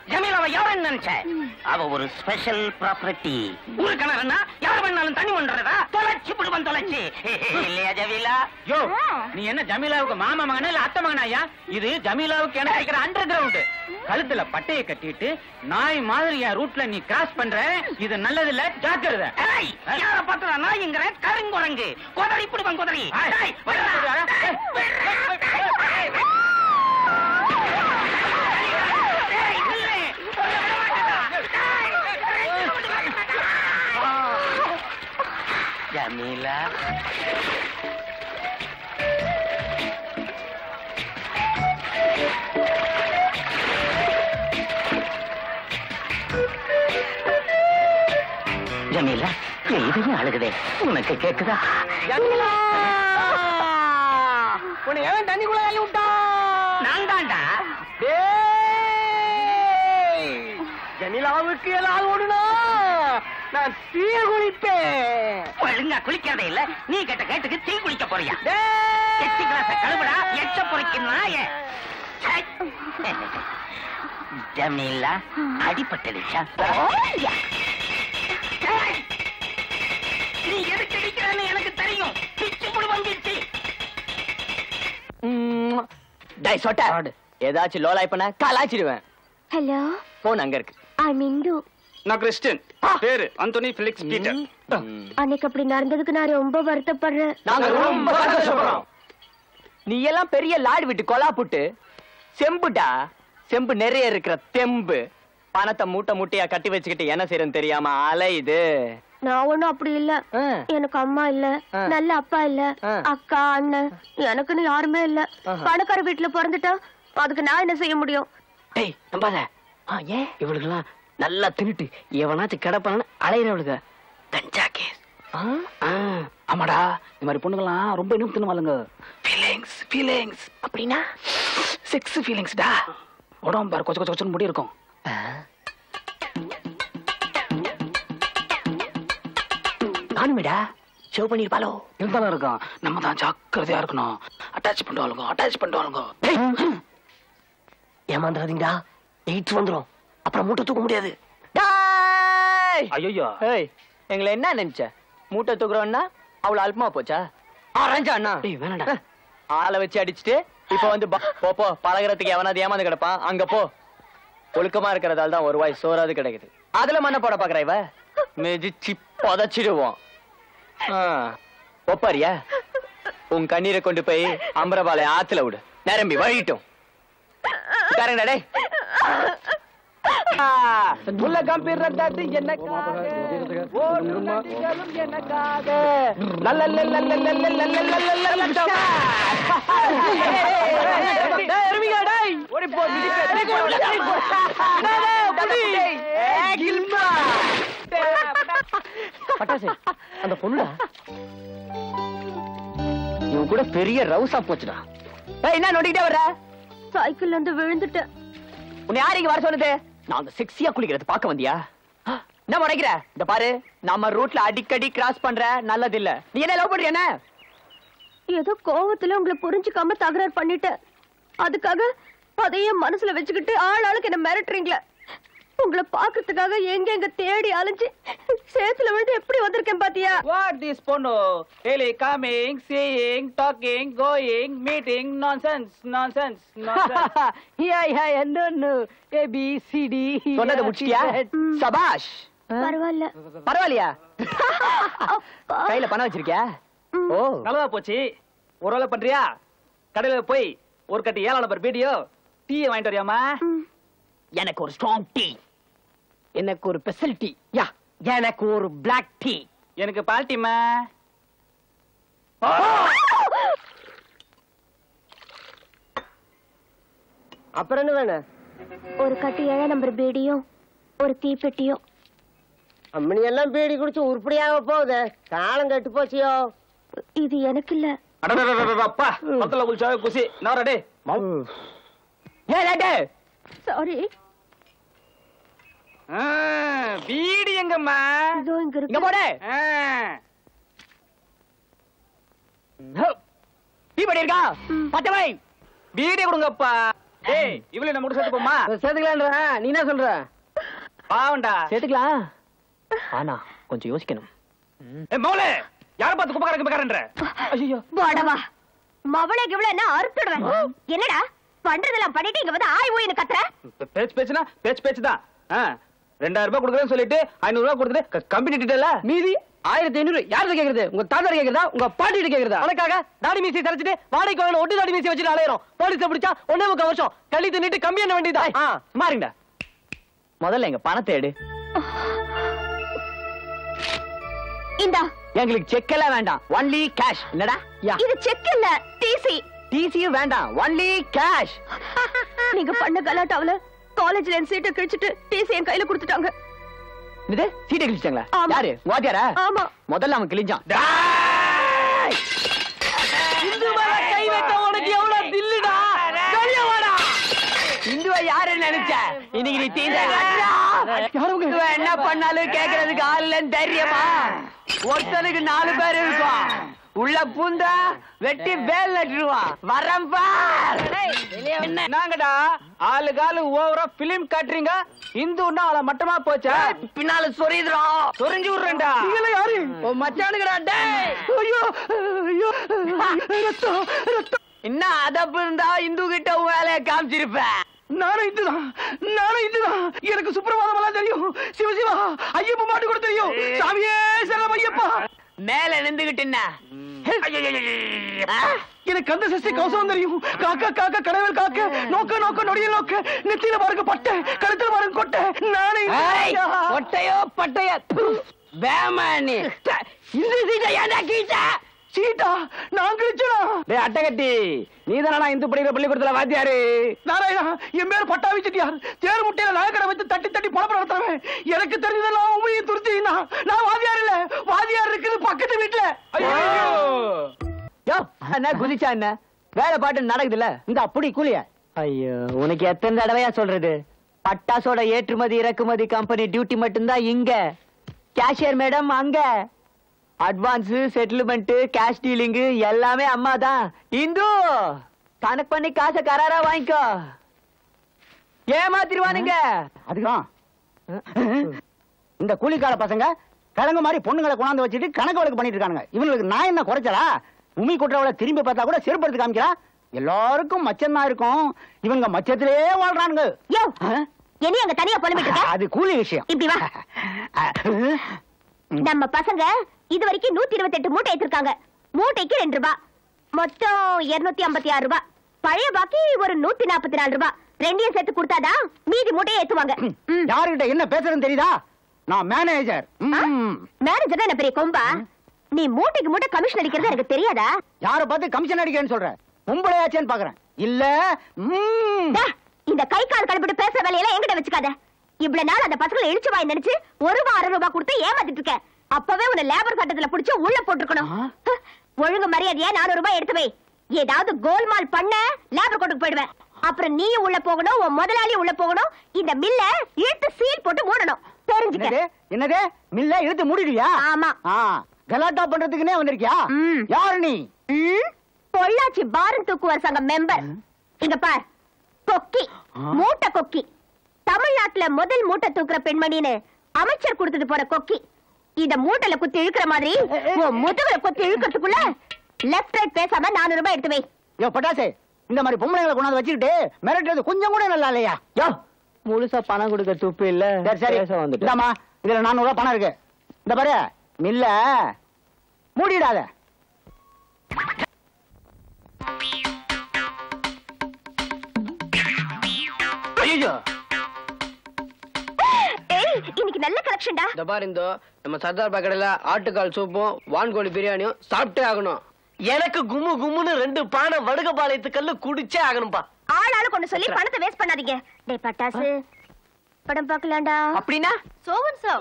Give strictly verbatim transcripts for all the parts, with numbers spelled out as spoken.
ஜமீலாவை யாருன்னு நினைச்ச? அவ ஒரு ஸ்பெஷல் ப்ராப்பர்ட்டி. ஒரு கிணறுனா யார் வேணாலும் தண்ணி பண்றதா? தொலைச்சு விடுவன் தொலைச்சு இல்லையா ஜமீலா? யோ, நீ என்ன ஜமீலாவுக்கு மாமா மகனா இல்ல அத்தை மகனாயா? இது ஜமீலாவுக்கு எனக்கு இருக்கிற அண்டர் கிரவுண்ட். கழுத்துல பட்டையை கட்டிட்டு நாய் மாதிரி என் ரூட்ல நீ கிராஸ் பண்ற, இது நல்லது இல்ல, ஜாக்கிரதை. யார பார்த்தா நாய்ங்கிற கருங்குரங்கு கொதறி பிடிவன் கொதறி. ஜமீலா ஜமீலா இதையும் அழுகுதே, உனக்கு கேக்குதா? ஜமீலா, உன்னை எவன் தண்ணிக்குள்ள தள்ளி விட்டான்? நான் தான்டா. ஜமீலாவுக்கு எல்லாம் ஓடுனா நான் தீ குளிப்பேன். ஒழுங்கா குளிக்கிறதே இல்ல, நீ கேட்ட கேட்டுக்கு தீ குளிக்க போறியா? எச்சி கிளாஸ கழுவுடா, எச்ச பொறிக்கும் நாயே. ஜமீலா அடிபட்டுடுச்சா? நீ எதுக்கு அடிக்கிறன்னு எனக்கு தெரியும். பிச்சு புடு வந்துச்சு. டேய் சொட்ட, ஏதாச்சும் லோலாய் பண்ண காலாச்சிடுவேன். ஹலோ, போன் அங்க இருக்கு. ஐ மிந்து. நான் கிறிஸ்டியன், பேரு ஆண்டனி ஃபெலிக்ஸ் பீட்டர். அன்னைக்கு அப்படி நடந்ததுக்கு நான் ரொம்ப வருத்தப்படுறேன். நாங்க ரொம்ப சந்தோஷப்படுறோம். நீ எல்லாம் பெரிய லாடு விட்டு கொலா புட்டு செம்புடா, செம்பு நிறைய இருக்கிற தெம்பு. பணத்தை மூட்டை மூட்டையா கட்டி வச்சுக்கிட்டு என்ன செய்யறன்னு தெரியாம அலையுது. நான் ஒண்ணும் அப்படி இல்ல. எனக்கு அம்மா இல்ல, நல்ல அப்பா இல்ல, அக்கா அண்ணன் எனக்குன்னு யாருமே இல்ல. பணக்கார வீட்டுல பிறந்துட்டா அதுக்கு நான் என்ன செய்ய முடியும்? டேய் நம்பாத. ஏன் இவளுக்கெல்லாம் நல்லா தின்னுட்டு எவனாச்சும் கிடப்பானு அலையிறவளுக கஞ்சா கேஸ். ஆமாடா, இந்த மாதிரி பொண்ணுங்களாம் ரொம்ப இன்னும் தின்னுவாளுங்க. ஃபீலிங்ஸ் ஃபீலிங்ஸ் அப்படின்னா செக்ஸ் ஃபீலிங்ஸ்டா. உடம்பு பாரு கொச்ச கொச்ச கொச்சன்னு முடி இருக்கும். நானுமேடா ஷோ பண்ணிருப்பாளோ? இருந்தாலும் இருக்கும். நம்ம தான் ஜாக்கிரதையா இருக்கணும். அட்டாச் பண்ணுவாளுங்க அட்டாச் பண்ணுவாளுங்க. ஏமாந்துடாதீங்கடா, எயிட்ஸ் வந்துரும், அப்புறம் மூட்டை தூக்க முடியாது. ஐயோ, எங்களை என்ன நினைச்ச? மூட்டை தூக்குறோம்னா அவ்வளவு அல்பமா போச்சா? ஆரஞ்சா அண்ணா வேணாடா. ஆளை வச்சு அடிச்சுட்டு இப்ப வந்து போ போ பழகிறதுக்கு எவனாவது ஏமாந்து கிடப்பான். அங்க போ. ஒழுக்கமா இருக்கிறதால தான் ஒரு வாய் சோறாது கிடைக்குது. அதுல மண்ணை போட பாக்குற இவ மிதிச்சு புதைச்சிடுவோம். ஒப்பாரியா? உன் கண்ணீரை கொண்டு போய் அம்பரபாலை ஆத்துல விடு, நிரம்பி வழிட்டும். டேய் உலகம் பிறந்தது எனக்காக, ஓடு நதிகளும் எனக்காக. பட்டாசு அந்த பொண்ணுடா, இவன் கூட பெரிய ரவுசா போச்சுடா. என்ன நோண்டிட்டே வர்ற? சைக்கிள்ல இருந்து விழுந்துட்டேன். உன்னை யாரு இங்க வர சொன்னது? நாங்க செக்ஸியா குளிக்கிறது பாக்க வந்தியா? என்ன முறைக்கிற? இந்த பாரு, நம்ம ரூட்ல அடிக்கடி கிராஸ் பண்ற நல்லது இல்ல. நீ என்ன லவ் பண்றியா? ஏதோ கோவத்துல உங்களை புரிஞ்சுக்காம தகராறு பண்ணிட்டேன். அதுக்காக அதையும் மனசுல வச்சுக்கிட்டு ஆள் ஆளுக்கு என்ன மிரட்டுறீங்களா? உங்களை பாக்குறதுக்காக எங்க எங்க தேடி அலைஞ்சு சேத்துல விழுந்து எப்படி வந்திருக்கேன் பாத்தியா? What this பொண்ணு? Daily coming, seeing, talking, going, meeting, nonsense, nonsense, nonsense. Yeah, yeah, no, no. A B C D. சொன்னது முடிச்சியா? சபாஷ். பரவாயில்ல. பரவாயில்லையா? கையில பணம் வச்சிருக்கியா? ஓ, நல்லதா போச்சு. ஒரு வேலை பண்றியா? கடையில போய் ஒரு கட்டி ஏழாம் நம்பர் வீடியோ டீ வாங்கிட்டு வரியாமா? எனக்கு ஒரு ஸ்ட்ராங் டீ, எனக்கு ஒரு ஸ்பெஷல் டீ, யா எனக்கு ஒரு பிளாக் டீ, எனக்கு பால் டீமா. அப்புறம் என்ன வேணும்? ஒரு கட்டி ஏழாம் நம்பர் பீடியும் ஒரு தீப்பெட்டியும். அம்மனி எல்லாம் பீடி குடிச்சு உருப்படியாக போகுது, காலம் கட்டு போச்சியோ. இது எனக்கு இல்ல. அப்பா பக்கத்துல குளிச்சாவே குசி நாரடே. ஏ லேட்டே சாரி. பீடி எங்கம்மா? இதோ இங்க இருக்கு. இங்க போடு. டீ படி இருக்கா? பச்சை வை. பீடி கொடுங்கப்பா. ஏய் இவளே நம்ம கூட சேர்த்து போமா சேர்த்துக்கலான்றா நீ என்ன சொல்ற பாவண்டா சேர்த்துக்கலாம் ஆனா கொஞ்சம் யோசிக்கணும். ஏய் மௌலே யார பார்த்து குப்பக்காரங்க குப்பக்காரன்ற ஐயோ வாடவா மவளே கிவளே என்ன அறுத்துடுவேன். என்னடா பண்றதெல்லாம் பண்ணிட்டு இங்க வந்து ஆய் ஓய்னு கத்துற. பேச்சு பேச்சுனா பேச்சு பேச்சு தான். ரெண்டாயிரம் ரூபாய் கொடுக்குறேன்னு சொல்லிட்டு ஐநூறு ரூபாய் கொடுத்துட்டு கம்பெனி கிட்டல மீதி ஆயிரத்தி ஐநூறு யார்கிட்ட கேக்குறது? உங்க தாத்தா கேக்குறதா உங்க பாட்டி கிட்ட கேக்குறதா? உனக்காக தாடி மீசி தரைச்சிட்டு வாடகைக்கு வாங்கின ஒட்டு தாடி மீசி வச்சுட்டு அலையறோம். போலீஸை பிடிச்சா ஒன்னே முக்கால் வருஷம் கள்ளி தின்னுட்டு கம்பி என்ன வேண்டியதா? மாறிங்க. முதல்ல எங்க பணத்தை எடு. இந்தா எங்களுக்கு செக் எல்லாம் வேண்டாம், ஒன்லி கேஷ். என்னடா இது செக் இல்ல டிசி. டிசியும் வேண்டாம், ஒன்லி கேஷ். நீங்க பண்ண கலாட்டாவுல காலேஜ்ல என் சீட்டை கிழிச்சிட்டு டிசி என் கையில கொடுத்துட்டாங்க. இது சீட்டை கிழிச்சாங்களா? ஆமா. யாரு வாத்தியாரா? ஆமா. முதல்ல அவன் கிழிஞ்சான். இந்து மேல கை வைக்க உனக்கு எவ்வளவு தில்லுடா? வெளிய வாடா. இந்துவை யாரு நினைச்ச? இன்னைக்கு நீ தீந்த என்ன பண்ணாலும் கேக்குறதுக்கு ஆள் இல்லைன்னு தைரியமா? ஒருத்தனுக்கு நாலு பேர் இருக்கும். உள்ள பூந்தா வெட்டி வேல் நட்டுருவான். வரம்பா என்னங்கடா ஆளு காலு ஓவரா பிலிம் காட்டுறீங்க. இந்துன்னா அவள மட்டமா போச்சா? பின்னால சொரியுதுறோம். சொரிஞ்சு விடுறேன்டா. நீங்களே யாரு? உன் மச்சானுங்கடா டேய். ஐயோ ஐயோ ரத்தம் ரத்தம். இன்னும் அதப்பு இருந்தா இந்து கிட்ட உன் வேலையை காமிச்சிருப்ப. நானும் இதுதான் நானும் இதுதான். எனக்கு சுப்பிரபாதம் எல்லாம் தெரியும். சிவசிவா ஐயப்ப மாட்டு கூட தெரியும். சாமியே சரணம் ஐயப்பா. மேல நின்றுகிட்டு எனக்கு அந்த சஷ்டி கவசம் தெரியும். காக்கா காக்கா கடவுள் காக்க நோக்க நோக்க நொடிய நோக்க நெத்தியில பாருங்க பட்டை கழுத்துல பாருங்க கொட்டை. நானே ஒட்டையோ பட்டையோ வேமானி இந்த சீட்டை ஏன்டா கீச்சா? சீட்டா நான் கிழிச்சனா? டேய் அட்டகட்டி, நீதானடா இந்து படிக்கிற பள்ளிக்கூடத்துல வாத்தியாரு? நாராயணா என் பேர் பட்டாவி செட்டியார். தேர் முட்டையில நகைக்கடை வச்சு தட்டி தட்டி பழப்ப நடத்துறேன். எனக்கு தெரிஞ்சதெல்லாம் உண்மையை துருத்தினா நான் வாத்தியார் இல்ல. வாத்தியார் இருக்குது பக்கத்து வீட்டுல. யோ என்ன குதிச்சா என்ன வேலை பாட்டு நடக்குதுல்ல? இந்த அப்படி கூலிய. ஐயோ உனக்கு எத்தனை தடவையா சொல்றது? பட்டாசோட ஏற்றுமதி இறக்குமதி கம்பெனி டியூட்டி மட்டும்தான் இங்க. கேஷியர் மேடம் அங்க. அட்வான்ஸ் செட்டில்மெண்ட் கேஷ் டீலிங் எல்லாமே அம்மா தான். இந்து கணக்கு பண்ணி காசை கராரா வாங்கிக்கோ. ஏமாத்திருவானுங்க. அதுதான் இந்த கூலிக்கார பசங்க கிழங்கு மாதிரி பொண்ணுங்களை கொண்டாந்து வச்சுட்டு கணக்கு வழக்கு பண்ணிட்டு இருக்காங்க. இவங்களுக்கு நான் என்ன குறைச்சலா? உமி கொட்டுறவளை திரும்பி பார்த்தா கூட செருப்படுத்து காமிக்கிறா. எல்லாருக்கும் மச்சம் தான் இருக்கும். இவங்க மச்சத்திலே வாழ்றானுங்க. என்ன அங்க தனியா புலம்பிட்டு இருக்க? அது கூலி விஷயம். இப்படி வா. நம்ம பசங்க இது வரைக்கும் நூத்தி இருபத்தி எட்டு மூட்டை ஏத்திருக்காங்க. மூட்டைக்கு ரெண்டு ரூபாய், மொத்தம் இருநூத்தி ஐம்பத்தி ஆறு ரூபாய். பழைய பாக்கி ஒரு நூத்தி நாற்பத்தி நாலு ரூபாய். ரெண்டையும் சேர்த்து கொடுத்தாதான் மீதி மூட்டையை ஏத்துவாங்க. யாருகிட்ட என்ன பேசுறதுன்னு தெரியுதா? நான் மேனேஜர். மேனேஜர் என்ன பெரிய கொம்பா? நீ மூட்டைக்கு மூட்டை கமிஷன் அடிக்கிறது எனக்கு தெரியாதா? யார பார்த்து கமிஷன் அடிக்கிறேன்னு சொல்ற? பொம்பளையாச்சேன்னு பாக்குறேன். இல்ல இந்த கை கால் கழுப்பிட்டு பேசுற வேலையெல்லாம் என்கிட்ட வச்சுக்காத. இவ்வளவு நாள் அந்த பசங்களை இழிச்சு வாய் நினைச்சு ஒரு ரூபாய் அரை ரூபாய் கொடுத்து ஏமாத்திட்டு இருக்க. அப்பவே உன்னை லேபர் சட்டத்துல புடிச்சு உள்ள போட்டுருக்கணும். ஒழுங்கு மரியாதையா நானூறு ரூபாய் எடுத்து வை. ஏதாவது கோல்மால் பண்ண லேபர் கோட்டுக்கு போயிடுவேன். அப்புறம் நீ உள்ள போகணும், உன் முதலாளி உள்ள போகணும். இந்த மில்ல இழுத்து சீல் போட்டு மூடணும். தெரிஞ்சுக்க. என்னது மில்ல இழுத்து மூடிடுவியா? ஆமா. கலாட்டா பண்றதுக்குனே வந்திருக்கியா? யாரு நீ? பொள்ளாச்சி பாரன் தூக்குவார் சங்க மெம்பர். இங்க பார், கொக்கி மூட்டை கொக்கி. தமிழ்நாட்டுல முதல் மூட்டை தூக்குற பெண்மணின்னு அமைச்சர் கொடுத்துட்டு போற கொக்கி. இத மூட்டையில குத்தி இழுக்கிற மாதிரி முதுகுல குத்தி இழுக்கிறதுக்குள்ள லெஃப்ட் ரைட் பேசாம நானூறு ரூபாய் எடுத்து வை. யோ பட்டாசே, இந்த மாதிரி பொம்பளைங்களை கொண்டாந்து வச்சுக்கிட்டு மிரட்டுறது கொஞ்சம் கூட நல்லா இல்லையா? யோ முழுசா பணம் கொடுக்க துப்பு இல்ல. சரி சரி வந்துட்டு இதாமா, இதுல நானூறு ரூபாய் பணம் இருக்கு. இந்த பாரு மில்ல மூடிடாத. ஐயோ இன்னைக்கு நல்ல கலெக்ஷன்டா. இந்த பாரு இந்தோ நம்ம சர்தார் பக்கடையில ஆட்டுக்கால் சூப்பும் வான்கோழி பிரியாணியும் சாப்பிட்டே ஆகணும். எனக்கு கும்மு கும்முன்னு ரெண்டு பானை வடுக பாளையத்துக்கல்ல குடிச்சே ஆகணும்பா. ஆள் ஆளு கொண்டு சொல்லி பணத்தை வேஸ்ட் பண்ணாதீங்க. டேய் பட்டாசு, படம் பார்க்கலாம்டா. அப்படினா சோவன் சோ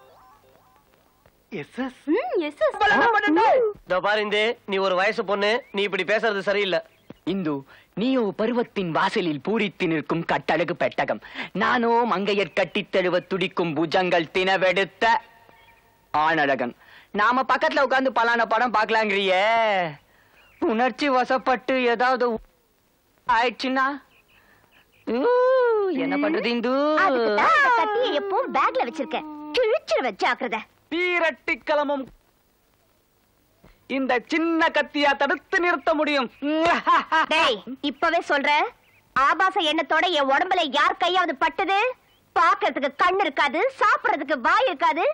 எஸ் எஸ் ம் எஸ் எஸ் இதோ பாரு இந்து, நீ ஒரு வயசு பொண்ணு, நீ இப்படி பேசுறது சரியில்லை. இந்து, நீயோ பருவத்தின் வாசலில் பூரித்து நிற்கும் கட்டழகு பெட்டகம். நானோ மங்கையர் கட்டித் தழுவ துடிக்கும் புஜங்கள் தினவெடுத்த ஆணழகன். நாம பக்கத்துல உட்கார்ந்து பலான படம் பார்க்கலாங்கிறியே. உணர்ச்சி வசப்பட்டு ஏதாவது ஆயிடுச்சுன்னா என்ன பண்றது இந்து? கத்தியை எப்பவும் பேக்ல வச்சிருக்கேன். கிழிச்சிரு வச்சாக்குறத. தீரட்டி கிளம்பும் இந்த சின்ன கத்தியா தடுத்து நிறுத்த முடியும். டேய், இப்பவே சொல்றேன், ஆபாச எண்ணத்தோட என் உடம்புல யார் கையாவது பட்டது, பாக்குறதுக்கு கண் இருக்காது, சாப்பிடுறதுக்கு வாய் இருக்காது.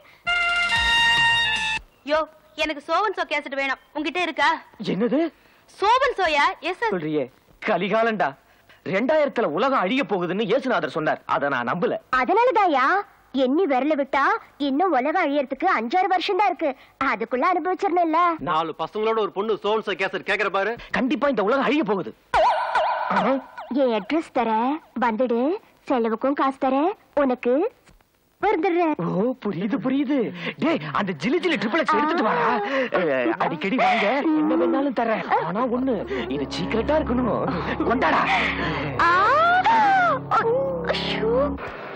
யோ, எனக்கு சோவன் சோ கேசட் வேணும். உன்கிட்ட இருக்கா? என்னது சோவன் சோயா? Yes sir. சொல்றியே, கலிகாலண்டா. ரெண்டாயிரத்துல உலகம் அழிய போகுதுன்னு இயேசுநாதர் சொன்னார். அத நான் நம்பல. அதனாலதாயா எண்ணி விரல விட்டா இன்னும் உலகம் அழியறதுக்கு அஞ்சாறு வருஷம் தான் இருக்கு. அதுக்குள்ள அனுபவிச்சிடணும்ல. நாலு பசங்களோட ஒரு பொண்ணு சோன்சோ கேசட் கேக்குற பாரு. கண்டிப்பா இந்த உலகம் அழிய போகுது. என் அட்ரஸ் தர, வந்துடு. செலவுக்கும் காசு தர, உனக்கு வந்துடுறேன். ஓ, புரியுது புரியுது. டேய், அந்த ஜிலி ஜிலி ட்ரிபிள் எக்ஸ் எடுத்துட்டு வாடா. அஹ், அடிக்கடி வாங்க, என்ன வேணாலும் தரேன். ஆனா ஒண்ணு, இது சீக்கிரட்டா இருக்கணும். கொண்டாடா. ஆ! ஐயோ!